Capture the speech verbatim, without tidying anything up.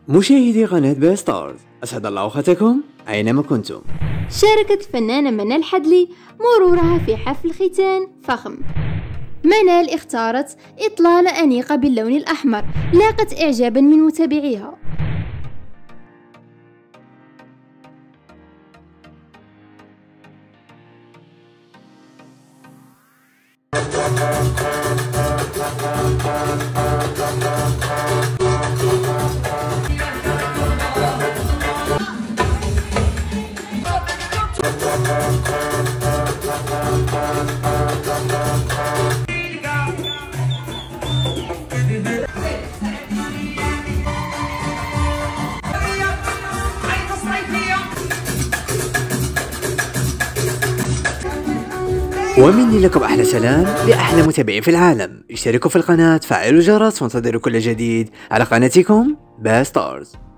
مشاهدي قناة باستارز، أسعد الله أوقاتكم أينما كنتم. شاركت الفنانة منال الحدلي مرورها في حفل ختان فخم. منال اختارت إطلالة أنيقة باللون الأحمر لاقت إعجابا من متابعيها. ومني لكم أحلى سلام لأحلى متابعين في العالم. اشتركوا في القناة، فعلوا الجرس، وانتظروا كل جديد على قناتكم باستارز.